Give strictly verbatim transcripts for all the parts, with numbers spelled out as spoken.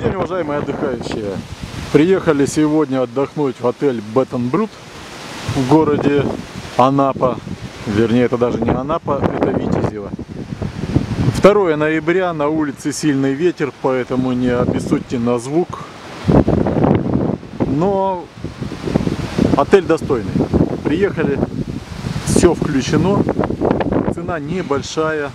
день, уважаемые отдыхающие! Приехали сегодня отдохнуть в отель Baton Brut в городе Анапа. Вернее, это даже не Анапа, это Витязево. второе ноября, на улице сильный ветер, поэтому не обессудьте на звук. Но отель достойный. Приехали, все включено, цена небольшая.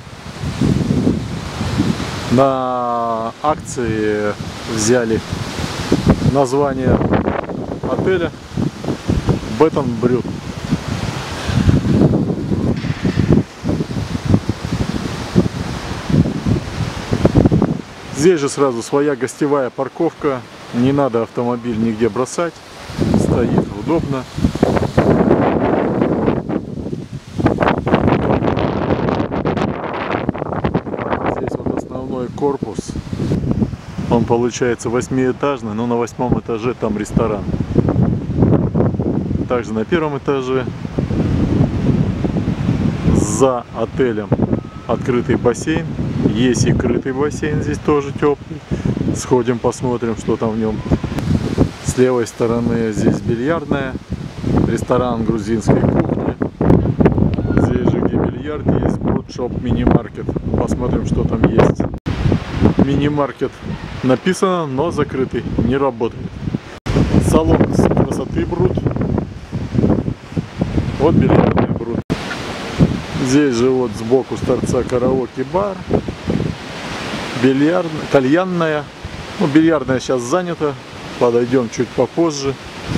На акции взяли название отеля Baton Brut. Здесь же сразу своя гостевая парковка, не надо автомобиль нигде бросать, стоит удобно. Здесь вот основной корпус, он получается восьмиэтажный, но на восьмом этаже там ресторан. Также на первом этаже за отелем открытый бассейн. Есть и крытый бассейн, здесь тоже теплый. Сходим, посмотрим, что там в нем. С левой стороны здесь бильярдная, ресторан грузинской кухни. Здесь же, где бильярд, есть брудшоп, мини-маркет. Посмотрим, что там есть. Мини-маркет написано, но закрытый, не работает. Салон красоты Брут. Вот бильярдный Брут. Здесь же вот сбоку с торца караоке-бар. Бильярдная, кальянная. Ну, бильярдная сейчас занята. Подойдем чуть попозже.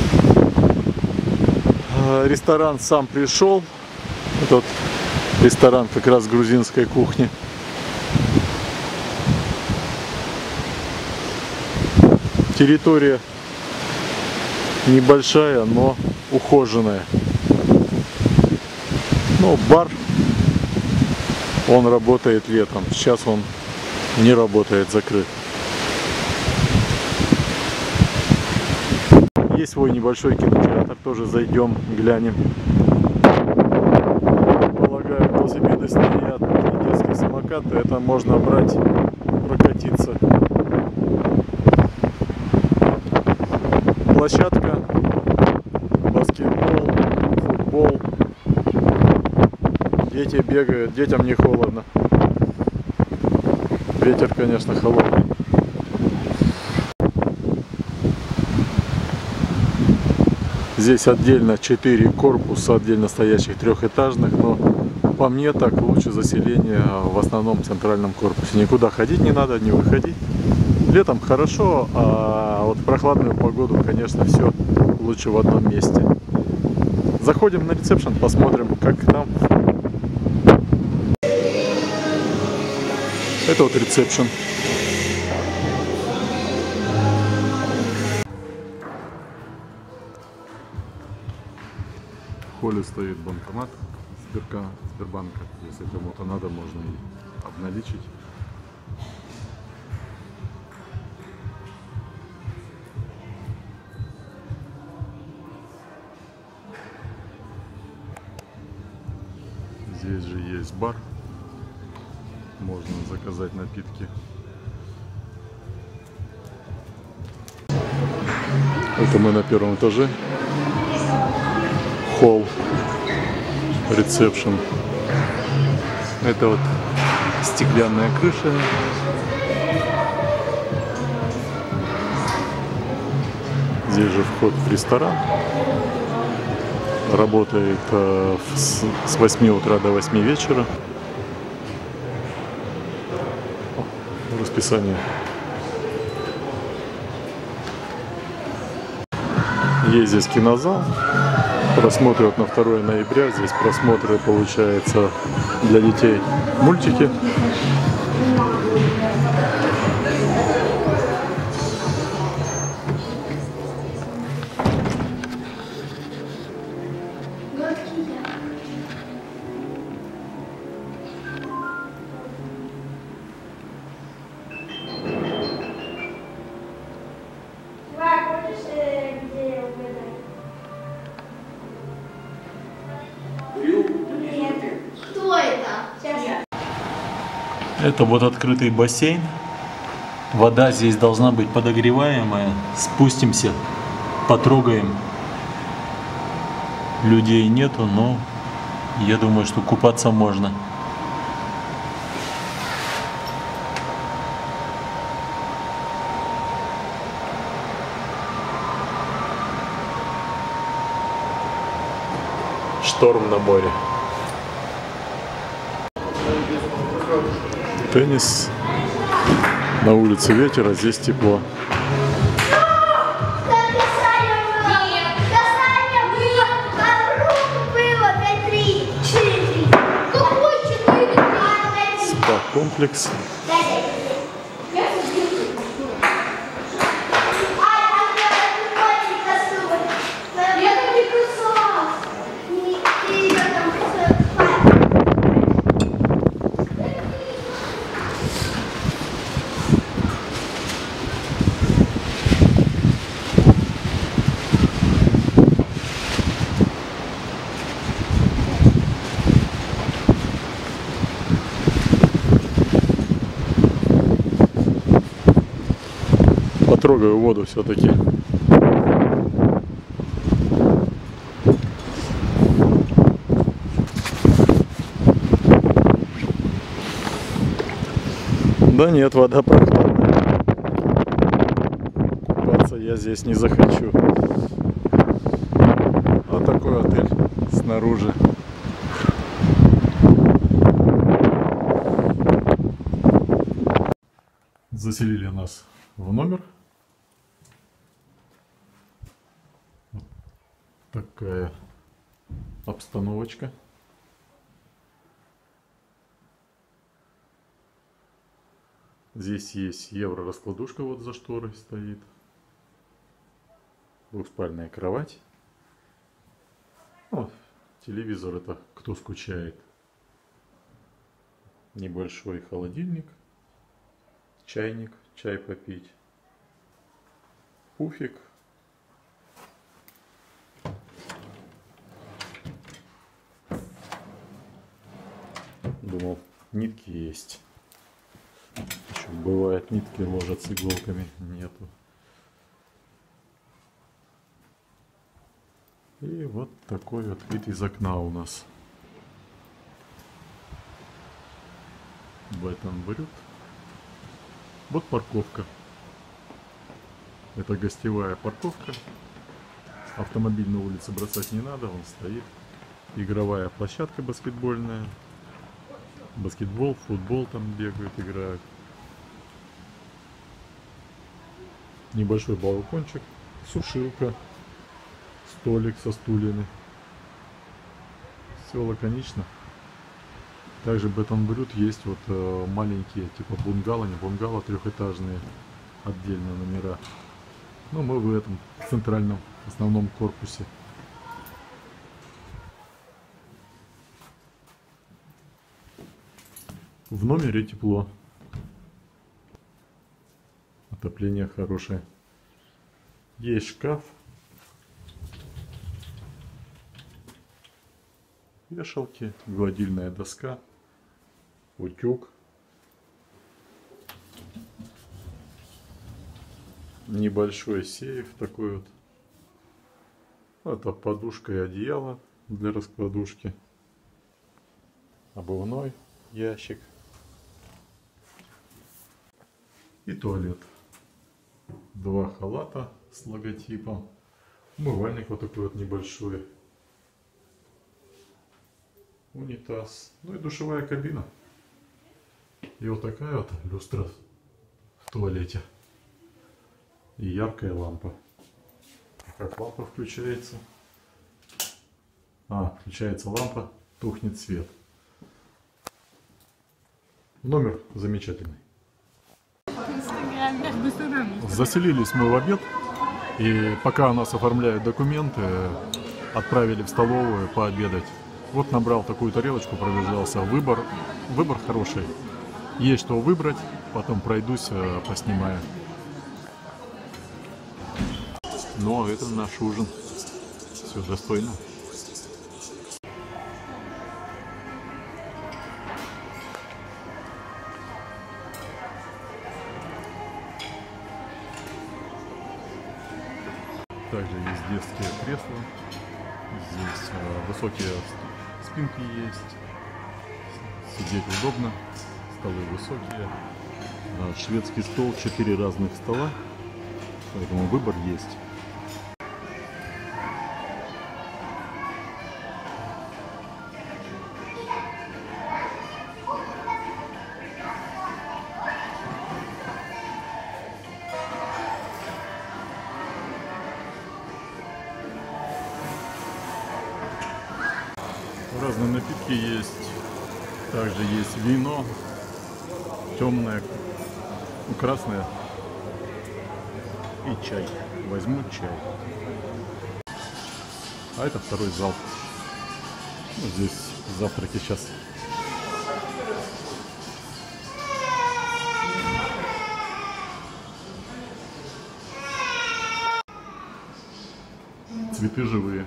Ресторан сам пришел. Этот ресторан как раз грузинской кухни. Территория небольшая, но ухоженная. Ну, бар, он работает летом. Сейчас он не работает, закрыт. Есть свой небольшой кинотеатр, тоже зайдем, глянем. Полагаю, велосипеды стоят, и детские самокаты, это можно брать, прокатиться. Площадка, баскетбол, футбол. Дети бегают, детям не холодно. Ветер, конечно, холодный. Здесь отдельно четыре корпуса, отдельно стоящих трехэтажных, но по мне так лучше заселение в основном центральном корпусе. Никуда ходить не надо, не выходить. Летом хорошо, а вот в прохладную погоду, конечно, все лучше в одном месте. Заходим на ресепшн, посмотрим, как там. Это вот ресепшн. В холле стоит банкомат Сбербанка. Если кому-то надо, можно и обналичить. Здесь же есть бар. Можно заказать напитки. Это мы на первом этаже. Холл, ресепшн. Это вот стеклянная крыша. Здесь же вход в ресторан. Работает э, с, с восьми утра до восьми вечера. Расписание. Есть здесь кинозал. Просмотры вот на второе ноября. Здесь просмотры, получается, для детей мультики. Это вот открытый бассейн. Вода здесь должна быть подогреваемая. Спустимся, потрогаем. Людей нету, но я думаю, что купаться можно. Шторм на море. Теннис. На улице ветер, а здесь тепло. Спа-комплекс. Потрогаю воду все-таки. Да нет, вода прохладная. Купаться я здесь не захочу. Вот такой отель снаружи. Заселили нас в номер. Вот такая обстановочка. Здесь есть евро-раскладушка, вот за шторой стоит. Двухспальная кровать. О, телевизор, это кто скучает. Небольшой холодильник. Чайник, чай попить. Пуфик. Думал, нитки есть. Еще бывает, нитки ложат с иголками. Нету. И вот такой вот вид из окна у нас. Бэтон-брют. Вот парковка. Это гостевая парковка. Автомобиль на улице бросать не надо, он стоит. Игровая площадка баскетбольная. Баскетбол, футбол там бегают, играют. Небольшой балкончик, сушилка, столик со стульями. Все лаконично. Также Бэтон-брют есть вот э, маленькие, типа бунгало, не бунгало, трехэтажные, отдельно номера. Но мы в этом центральном основном корпусе. В номере тепло. Отопление хорошее. Есть шкаф. Вешалки, гладильная доска, утюг. Небольшой сейф такой вот. Это подушка и одеяло для раскладушки. Обувной ящик. И туалет. Два халата с логотипом. Умывальник вот такой вот небольшой. Унитаз. Ну и душевая кабина. И вот такая вот люстра в туалете. И яркая лампа. Как лампа включается? А, включается лампа, тухнет свет. Номер замечательный. Заселились мы в обед. И пока у нас оформляют документы, отправили в столовую пообедать. Вот набрал такую тарелочку, пробежался. Выбор, выбор хороший. Есть что выбрать, потом пройдусь, поснимаю. Ну, а это наш ужин. Все достойно. также есть детские кресла. Здесь э, высокие спинки есть. Сидеть удобно. Столы высокие. Э, шведский стол, четыре разных стола. Поэтому выбор есть. Разные напитки есть. Также есть вино. Темное, красное. И чай. Возьму чай. А это второй зал. Ну, здесь завтраки сейчас. Цветы живые.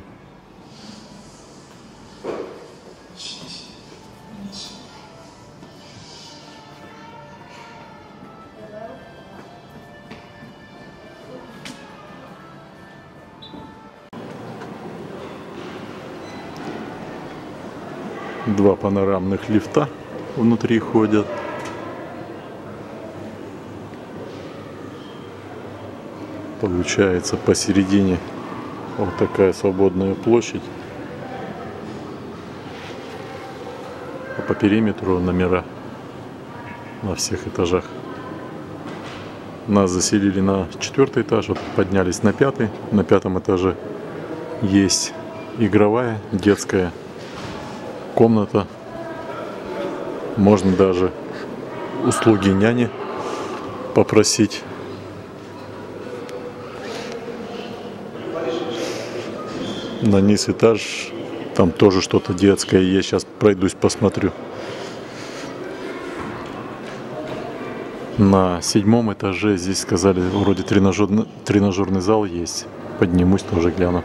Два панорамных лифта внутри ходят. Получается посередине вот такая свободная площадь. А по периметру номера на всех этажах. Нас заселили на четвертый этаж, вот поднялись на пятый. На пятом этаже есть игровая детская комната. Можно даже услуги няни попросить. На низ этаж, там тоже что-то детское есть. Сейчас пройдусь, посмотрю. На седьмом этаже здесь сказали, вроде тренажерный, тренажерный зал есть. Поднимусь, тоже гляну.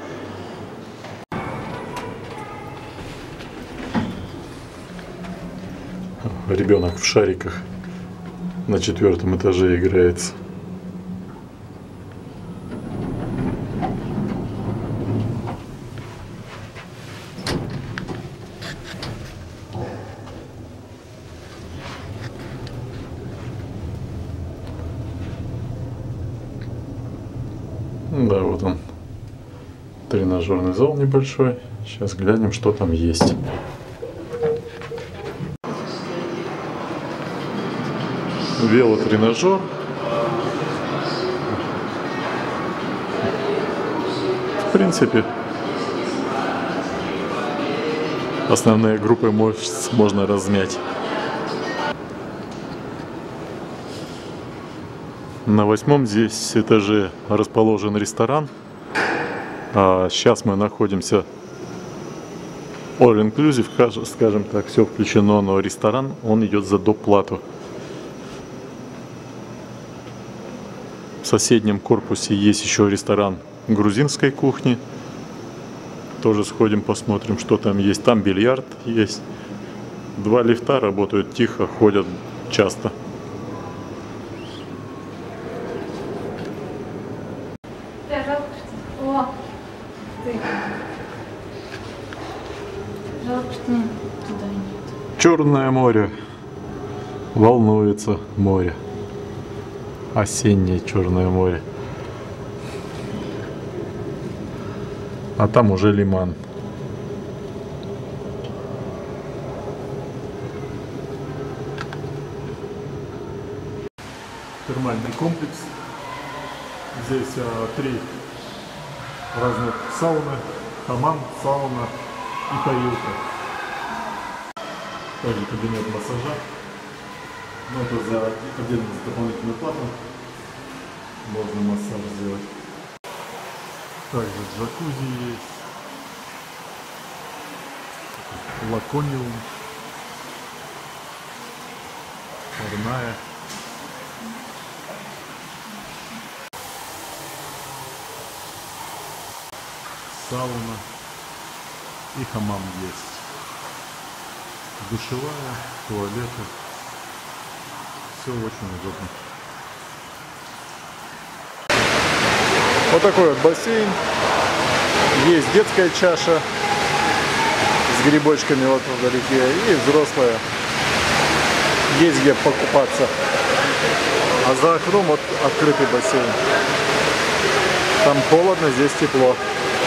Ребенок в шариках на четвертом этаже играется. Да, вот он, тренажерный зал небольшой. Сейчас глянем, что там есть. Велотренажер. В принципе, основные группы мышц можно размять. На восьмом здесь этаже расположен ресторан. А сейчас мы находимся all inclusive, скажем так, все включено, но ресторан, он идет за доплату. В соседнем корпусе есть еще ресторан грузинской кухни. Тоже сходим, посмотрим, что там есть. Там бильярд есть. Два лифта работают тихо, ходят часто. Жалко, что туда нет. Черное море. Волнуется море. Осеннее Черное море. А там уже лиман. Термальный комплекс. Здесь а, три разных сауны. Хамам, сауна и парилка. Также кабинет массажа. Но это за отдельно за дополнительную плату можно массаж сделать. Также джакузи есть. Лакониум. Парная. Сауна. И хамам есть. Душевая, туалеты. Все очень удобно. Вот такой вот бассейн. Есть детская чаша с грибочками вот вдалеке и взрослая. Есть где покупаться. А за окном вот открытый бассейн. Там холодно, здесь тепло.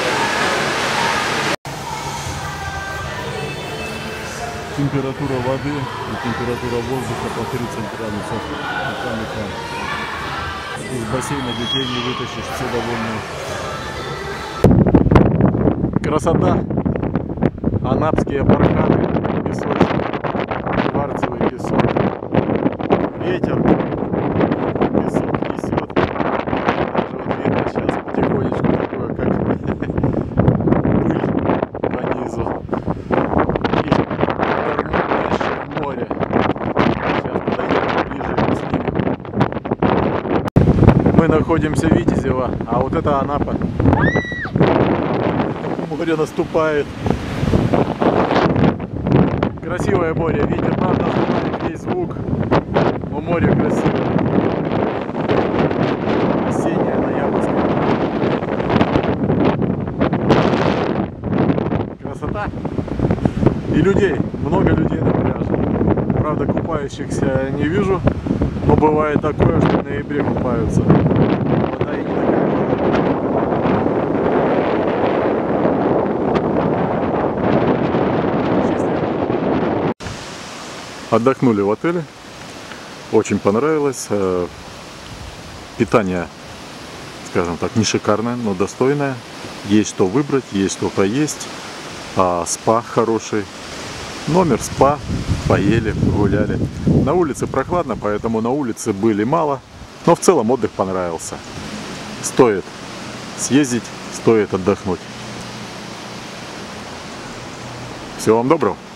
Температура воды и температура воздуха по тридцать градусов. Из бассейна детей не вытащишь, все довольны. Красота. Анапские барханы, песочные, кварцевый песок. Ветер, песок несет. Даже вот видно сейчас потихонечку такое, как пыль по низу. И нырнуть дальше в море. Сейчас подойдем поближе и поснимем. Мы находимся в Витязево, а вот это Анапа. Море наступает. Красивое море, ветер, правда, знает весь звук, но море красивое. Осеннее, ноябрьское. Красота. И людей, много людей на пляже. Правда, купающихся не вижу, но бывает такое, что в ноябре купаются. Вода и не такая. Отдохнули в отеле, очень понравилось. Питание, скажем так, не шикарное, но достойное. Есть что выбрать, есть что поесть. Спа хороший. Номер, спа, поели, погуляли. На улице прохладно, поэтому на улице были мало. Но в целом отдых понравился. Стоит съездить, стоит отдохнуть. Всего вам доброго.